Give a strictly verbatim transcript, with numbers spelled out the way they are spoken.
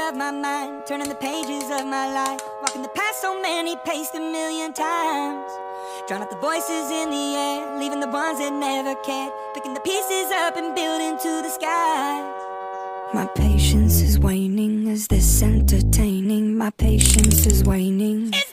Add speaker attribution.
Speaker 1: of my mind, turning the pages of my life, walking the path so many paced a million times. Drown out the voices in the air, leaving the ones that never cared, picking the pieces up and building to the sky. My patience is waning, is this entertaining? My patience is waning. It's